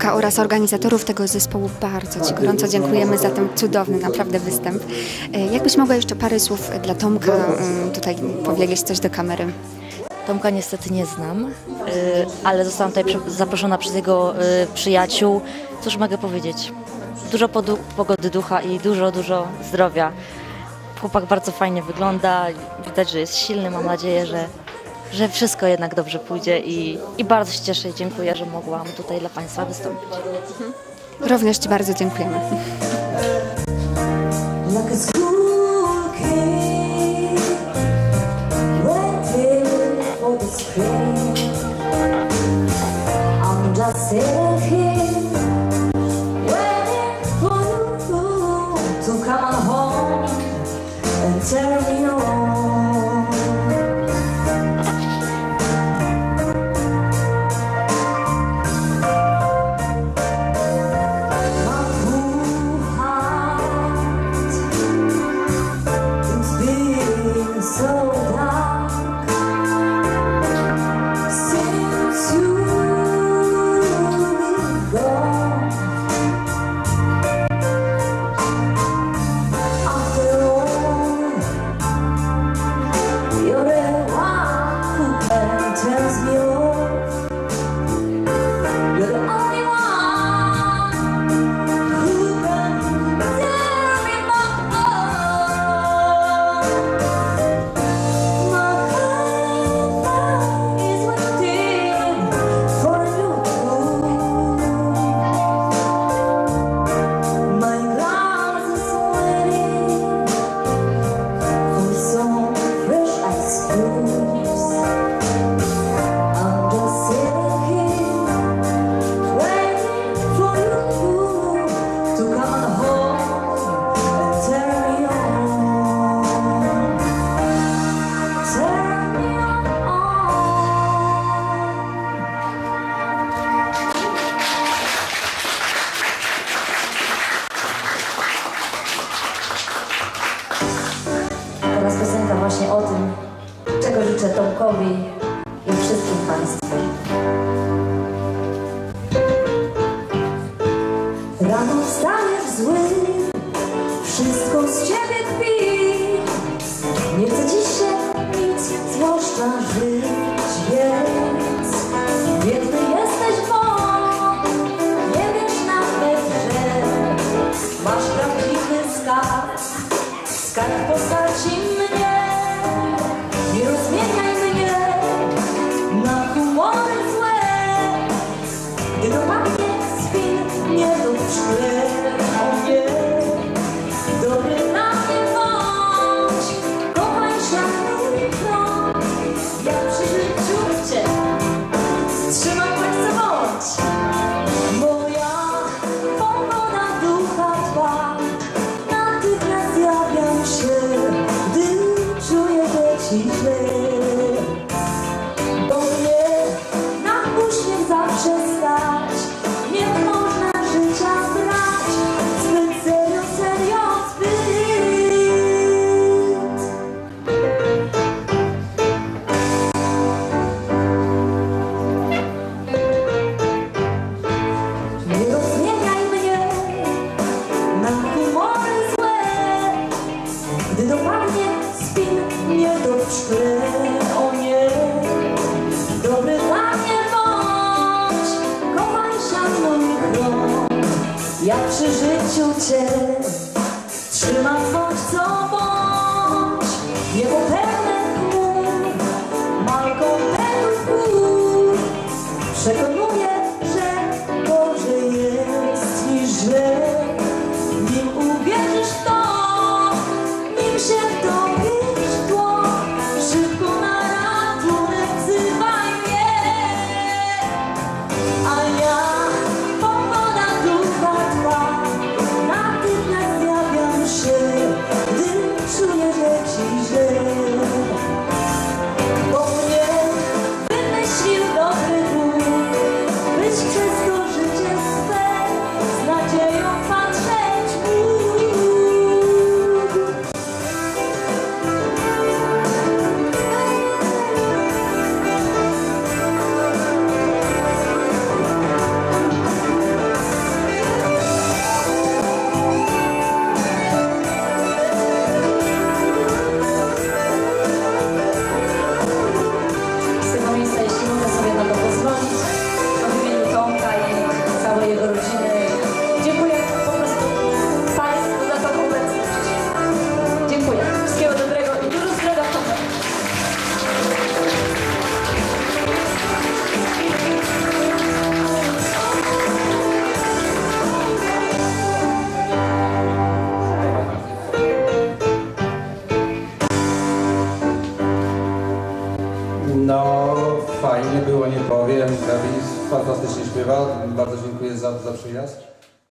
Tomka oraz organizatorów tego zespołu bardzo Ci gorąco dziękujemy za ten cudowny naprawdę występ. Jakbyś mogła jeszcze parę słów dla Tomka tutaj powiedzieć coś do kamery? Tomka niestety nie znam, ale zostałam tutaj zaproszona przez jego przyjaciół. Cóż mogę powiedzieć? Dużo pogody ducha i dużo zdrowia. Chłopak bardzo fajnie wygląda, widać, że jest silny. Mam nadzieję, że wszystko jednak dobrze pójdzie i bardzo się cieszę i dziękuję, że mogłam tutaj dla Państwa wystąpić. Również Ci bardzo dziękujemy. Teraz piosenka właśnie o tym, czego życzę Tomkowi i wszystkim Państwu. Rano wstajesz zły, wszystko z Ciebie kpi. Nie chce Ci się nic, zwłaszcza żyć, więc biedny jesteś, bo nie wiesz nawet, że masz prawdziwy skarb. Skarb w postaci mnie, nie rozmieniaj mnie na humory złe. Gdy dopadnie spin, nie rób źle, o nie. Dobry na mnie bądź, kochaj, szanuj, chroni. Ja przy życiu Cię trzymam, tak chcę bądź. Moja pogoda ducha trwa. Gdy czuję, że Ci źle, bo mnie na uśmiech zawsze stać. Nie można życia brać zbyt serio, zbyt. Nie rozmieniaj mnie na humory złe. Gdy dopadnie spin, nie rób źle, o nie. Dobry dla mnie bądź, kochaj, szanuj, chroń. Ja przy życiu Cię trzymam, bądź co bądź. Niebo pełne chmur, malką pełnych gór. Przekonuję, że gorzej jest niż źle. Nim uwierzysz w to, się wtopisz w tło, szybko na ratunek wzywaj mnie. A ja, pogoda ducha trwa, natychmiast zjawiam się. No, fajnie było, nie powiem. Gabi fantastycznie śpiewa. Bardzo dziękuję za przyjazd.